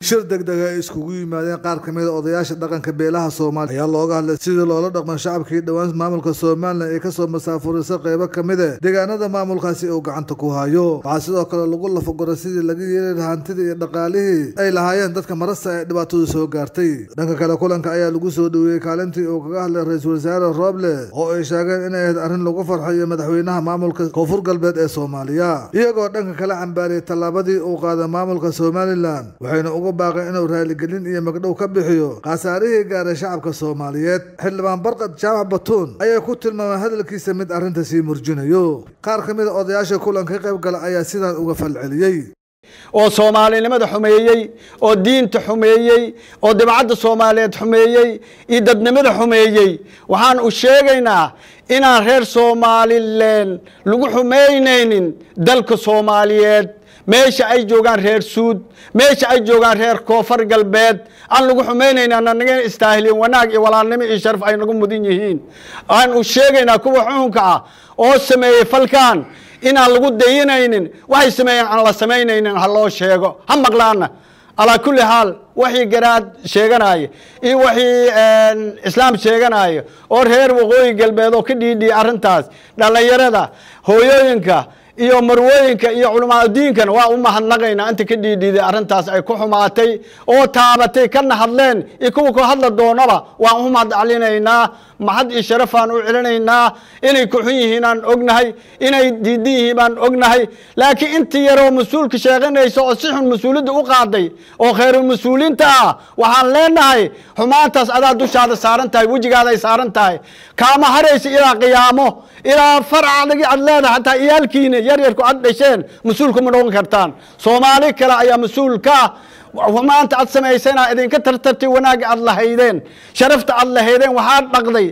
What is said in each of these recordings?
shir degdeg ah iskugu yimaadeen qaar ka mid ah odayaasha dhaqanka beelaha Soomaaliya ayaa looga hadlay sidii loola dhaqmo shacabkii dhawaan maamulka Soomaaliya ee ka soo masaafurisay qaybo ka mid ah deegaanada maamulkaasi oo gacanta ku hayo waxa sidoo kale lagu lafagoray sidii laga yeelay hantida iyo dhaqaalihii ay lahaayeen dadka marasta ee dhibaatadu soo gaartay dhanka kale kulanka ayaa lagu soo dhaweeyay kaalintii uu kaga hadlay ra'iisul wasaare Roble oo ay sheegeen in ay ahayd arrin lagu farxayo madaxweynaha maamulka Koonfur Galbeed ee Soomaaliya iyagoo dhanka kale cambaariyay tallaabadii uu qaaday maamulka Somaliland waxayna ugu baaqay inuu raali gelin iyo magdhow ka bixiyo qasaarihii gaaray shacabka Soomaaliyeed xildhibaan Barqad Jaamac Batuun ayaa ku tilmaamay hadalkiisa mid arrinta sii murjinayo qaar ka mid ah odayaasha kulanka qayb gala ayaa sidan uga falceliyay oo Soomaalinimada xumeeyay oo diinta xumeeyay oo dibadda Soomaaliyeed xumeeyay iyo dadnimada xumeeyay waxaan u sheegaynaa inaan reer Soomaaliland lagu xumeynaynin dalka Soomaaliyeed meesha ay joogaan reer Suud meesha ay joogaan reer Koonfur Galbeed aan lagu xumeynayna naga istaahilin wanaag iyo walaalnimo iyo sharaf ay nagu mudan yihiin aan u sheegaynaa kuwa xukunka ah oo sameeyay falkan inaan lagu daynaynin waxay sameeyeen aan la sameynaynin ha loo sheego ha maqlaana ala kulli haal wixii garaad sheeganay iyo wixii islaam sheeganay oo reer waqooyi galbeed oo ka dhiidhiyay arintaas dhalinyarada hooyooyinka iyo marwooyinka iyo culimada diinkan waa u mahadnaqaynaa inta ka dhiidhiday arintaas ay ku xumaatay oo taabatay kana hadleen iyo kuwa ku hadla doonaba waa u mahadcelinaynaa mahad iyo sharafaan u celinaynaa inay ku xun yihiin aan ognahay inay diidiyihiin baan ognahay laakiin inta yaroo mas'uulka sheeganayso oo si xun mas'uuliyadda u qaaday oo khayru mas'uuliinta ah waxaan leenahay xumaantaas adaa dushaada saaran tahay wajigaada ay saaran tahay kaama haraysa ilaa qiyaamo ilaa farcadagi ad leedahay hataa iyaalkiina yaryarku ad dhasheen mas'uulku ma noqon kartaan Soomaali kale ayaa mas'uulka maanta ad samaysana idinka tartartay wanaag ad lahaydeen sharafta ad lahaydeen waxaad dhaqday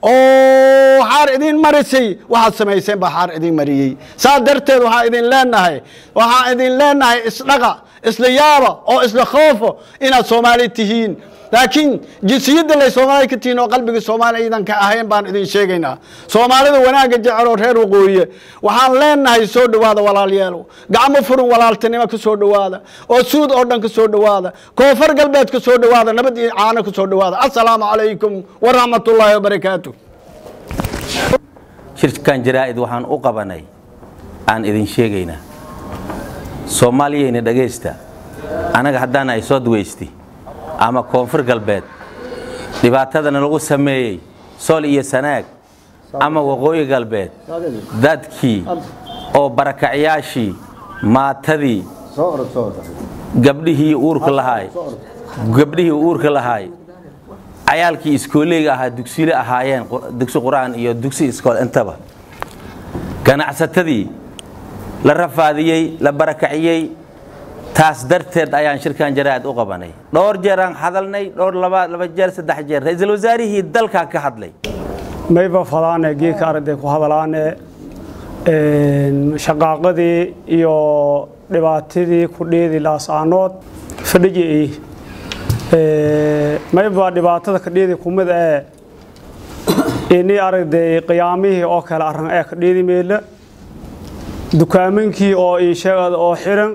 oo waxaad idin marisay waxaad samayseen baa xaar idin mariyay saa darteed waxaa idin leenahay isdhaqa isla yaaba oo isla khoofo inaad Soomaali tihiin laakiin jinsiyadda la Soomaali ka tiino qalbiga Soomaaliyeed ka ahayn baan idin sheegaynaa Soomaalida wanaaga jecel oo reer waqooyi waxaan leenahay soo dhawaada walaalayaal gacmo furan walaaltinimo ka soo dhawaada oo Suud oo dhan ka soo dhawaada Koonfur Galbeed ka soo dhawaada nabad iyo caano ka soo dhawaada assalaamu calaykum wa rahmatullaahi wa barakaatuh shirkan jaraa'id waxaan u qabanay aan idin sheegaynaa Soomaaliyeena dhageysta anaga haddaan ay soo duweystay ama Koonfur Galbeed dhibaatadana lagu sameeyay Sool iyo Sanaag ama Waqooyi Galbeed dadkii oo barakacayaashii maatadii gabdhihii uurka lahaay cayaalkii iskooleyga ahaa dugsiile ahaayeen dugsi quraan iyo dugsi iskool intaba ganacsatadii la rafaadiyay la barakaciyay taas darteed ayaan shirkan jaraa'id u qabanay dhowr jeer aan hadalnay dhowr laba jeer saddex jeer ra'iisul wasaarihii dalka ka hadlay mayba falaane geeka arday ku hadalaane shaqaaqadii iyo dhibaatadii ku dheedi laasaanood fadhigii mayba dhibaatada ka dheedi kumid inii arday qiyaamihii oo kale arran ee ka dheedi meela dukaamankii oo sheegad oo xiran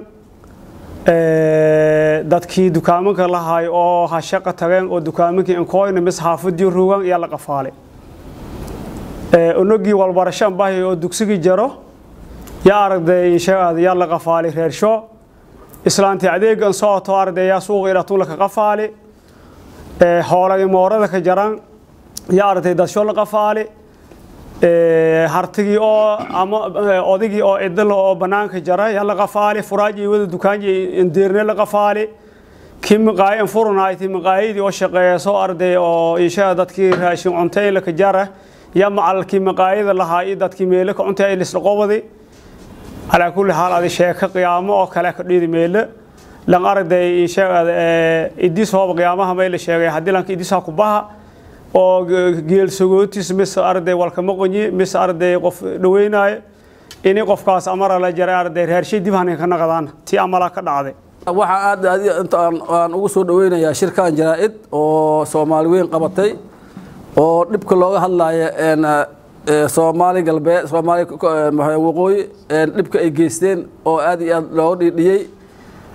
dadkii dukaamanka lahaay oo ha shaqo tageen oo dukaamankii in kooyna mis xaafadii ruugan iyo la qafaalay unugii walbarashan baahay oo dugsigii jaro yaa arday sheegad yaa la qafaalay reersho islaantii adeegan soo arday yaa suuq ila ka qafaalay xoolaha moorada ka jaran yaa arday dasho la qafaalay hartigi oo ama odigi oo idil oo banaanka jara yaa la qafaalay furaaji wada dukaanji indeerne la qafaalay kim qaayeen furnaaytii maqaayidi oo shaqeeyo arday oo isha dadkii raashin cuntay la ka jara yaa macalkii maqaayida lahaa dadkii meel ka cuntay ay isla qobadi ala kulli haal adi sheeka qiyaamo oo kale ka dhidi meel lan arday isha idis hoob qiyaamaha meel sheegay hadii lan idis ku baha oo geel sagootis mis arday walka maqooni mis arday qof dhaweynay inay qofkaas amara la jaray arday reershay dibaan ka naqdaan tii amala ka dhacday waxa aad aan ugu soo dhaweynayaa shirkan jaraa'id oo Soomaali weyn qabatay oo dibka looga hadlayo Soomaali Galbeed Soomaali waqooyi dibka ay geysteen oo aad iyo aad loo dhidhiyay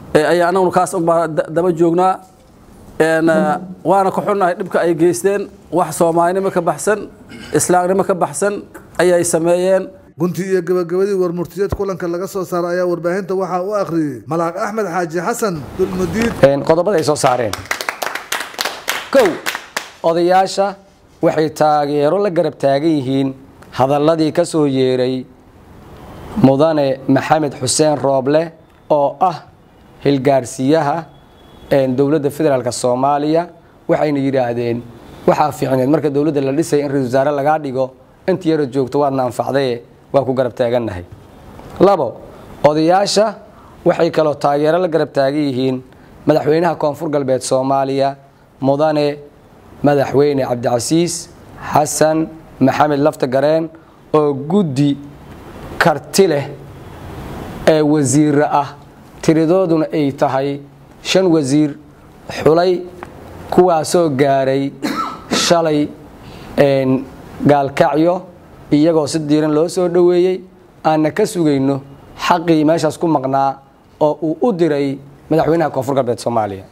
ayaa anaguna kaas daba joognaa waana ka xunnahay dhibka ay geysteen wax Soomaalinimo ka baxsan islaamnimo ka baxsan ayay sameeyeen gunti iyo gabagabadii warmurtiyeed kulanka laga soo saaray ayaa warbaahinta waxa uu akhriyay Malaaq Axmed Xaaji Xasan dulmudiid qodobada ay soo saareen kow odayaasha waxay taageero la garab taagan yihiin hadalladii ka soo yeeray mudane Maxamed Xuseen Rooble oo ah hilgaarsiyaha dawladda federaalka Soomaaliya waxayna yiraahdeen waxa fiicneed marka dawladda la dhisay in ra'iisul wasaare laga dhigo intii yar joogto waadna anfacday waa ku garab taaganahay labo odayaasha waxay kala taageero la garab taagan yihiin madaxweynaha koonfur galbeed Soomaaliya mudane madaxweyne Cabdicasiis Xasan Maxamed Laftagareen oo guddi karti leh ee wasiir ah tiradooduna ay tahay 5 wasiir xulay kuwaasoo gaaray shalay gaalkacyo iyagoo si diiran loo soo dhaweeyay aan ka sugayno xaqii meeshaas ku maqnaa oo uu u diray madaxweynaha koonfur galbeed Soomaaliya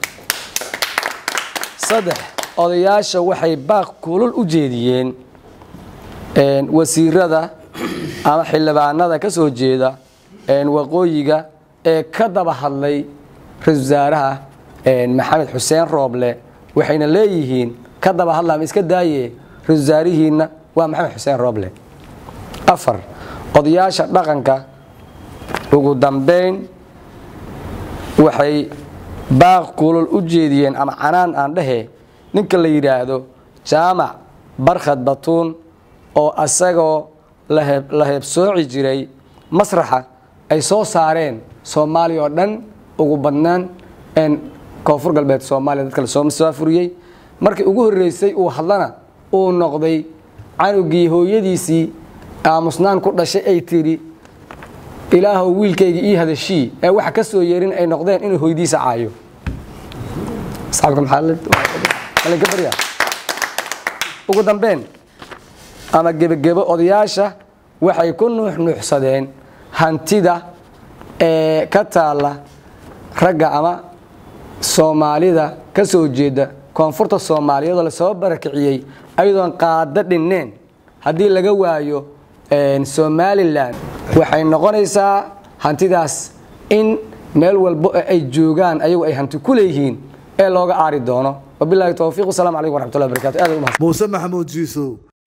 saddex odayaasha waxay baaq kulul u jeediyeen wasiirada ama xildhibaanada ka soo jeeda waqooyiga ee ka daba hadlay ra'iisul wasaaraha Maxamed Xuseen Rooble waxayna leeyihiin ka daba hadlaa iska daaye ra'iisul wasaarihiina waa Maxamed Xuseen Rooble afar odayaasha dhaqanka ugu dambeyn waxay baaq kulul u jeediyeen ama canaan aan dhahe ninka la yiraahdo Jaamac Barkhad Batuun oo asagoo la heebsooci jiray masraxa ay soo saareen Soomaaliya oo dhan ugu badnaan koonfur galbeed Soomaaliya dadka la soo masaafuriyay markii ugu horeysay uu hadlana uu noqday canugii hooyadiisii aamusnaan ku dhashay ay tiri ilaahow wiilkayga ii hadashii ee waxa ka soo yeerin ay noqdeen inuu hooyadiisa caayo asxaabka maxallad wala gabriya ugu dambeyn ama gebagebo odayaasha waxay ku nuuxsadeen hantida ee ka taala ragga ama Soomaalida ka soo jeeda koonfurta Soomaaliyeed la soo barakiciyay ayadoon qaada dhineen hadii laga waayo Somaliland waxay noqonaysaa hantidaas in meel walba ay joogaan ayagu ay hanti ku leeyihiin ee looga aari doono wabillahi tawfiiq assalamu alaykum warahmatullahi wabarakatuh Muuse Maxamuud Jiiso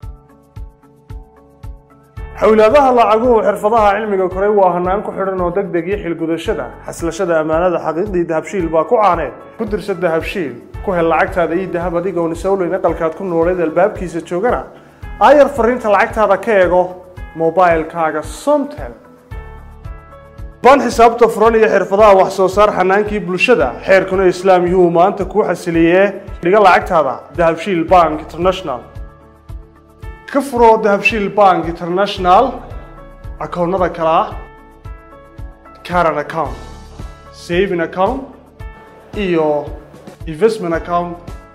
xawlaadaha lacaguhu xirfadaha cilmiga koray waa hanaan ku xidhan oo degdeg iyo xilgudashada xaslashada amaanada xaqiiqdii dahabshiil baa ku caaneed ku dirso dahabshiil ku hel lacagtaada iyo dahab adigoon isawleyn aqalkaad ku nooleed albaabkiisa joogana ayar fariinta lacagtaada ka eego mobilkaaga Somtel baan xisaabta furan iyo xirfadaha wax soo saar xanaankii bulshada xeerkuna islaam yuhu maanta ku xasiliyee dhiga lacagtaada dahabshiil Bank International ka furo dahabshiil Bank International akoonnada kala ah current account saving account iyo investment account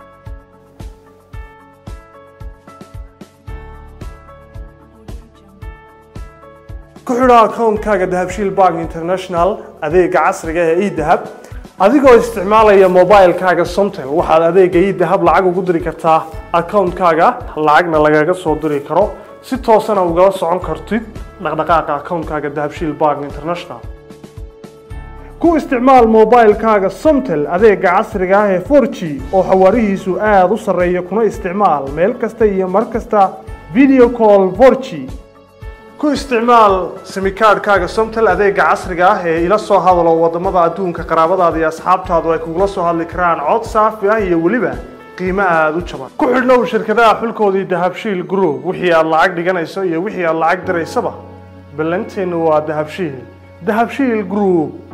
ku xidho akoonkaaga dahabshiil Bank International adeega casriga ah ee e-dahab adigoo isticmaalaya mobilkaaga Somtel waxaad adeega e-dahab lacag ugu diri kartaa akoonkaaga lacagna lagaga soo diri karo si toos ah uga socon kartid dhaqdhaqaaqa akoonkaaga dahabshiil Bank International ku isticmaal mobilkaaga Somtel adeega casriga ah ee 4G oo xawaarihiisu aad u sareeyo kuna isticmaal meel kasta iyo mar kasta video call 4G ku isticmaal simikaadkaaga Somtel adeega casriga ah ee ila soo hadalo wadamada adduunka qaraabadaada iyo asxaabtaadu ay kugula soo hadli karaan cod saafi ah iyo waliba qiimo aad u jaban ku xidhnow shirkadaha xulkoodii dahabshiil group wixii aad lacag dhiganayso iyo wixii aad lacag diraysaba ballanteenu waa dahabshiil group